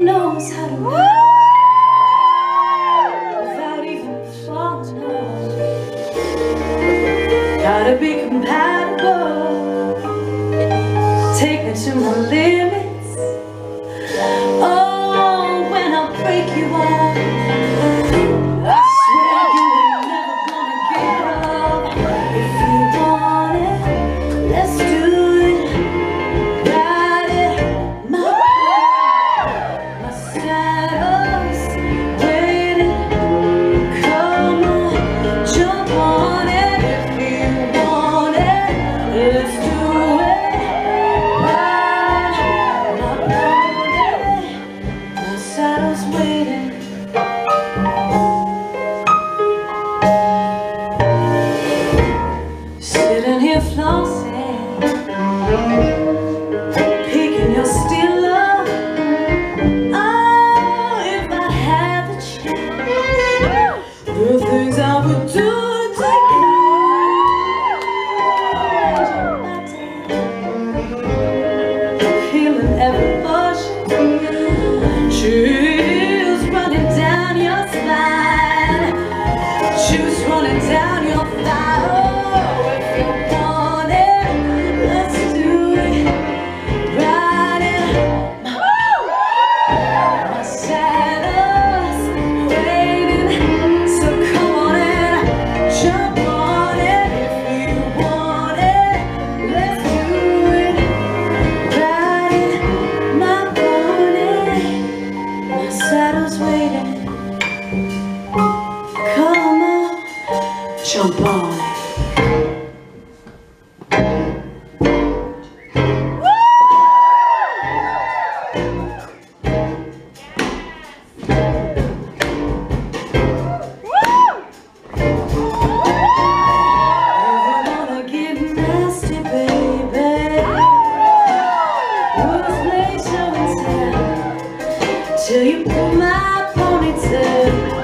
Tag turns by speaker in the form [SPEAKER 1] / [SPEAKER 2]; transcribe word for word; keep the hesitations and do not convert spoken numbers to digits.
[SPEAKER 1] knows how to ride without even falling off. Gotta be compatible, take me to my limits. Oh, when I break you off, I swear you ain't never gonna get up. If you want it, let's do it. Ride it, my my saddle's waiting. Come on, jump on it. If you want it, let's do it. Ride my pony, my saddle's waiting. Sitting here flossing, picking your still up. Oh, if I had the chance, the things I would do to you. Feeling every motion, chills running down your spine, chills running down your thigh. Oh, if you want it, let's do it. Ride it, my, my saddle's waiting. So come on and jump on it. If you want it, let's do it. Ride it, my pony, my saddle's waiting. Come on, jump on it. Till you pull my ponytail.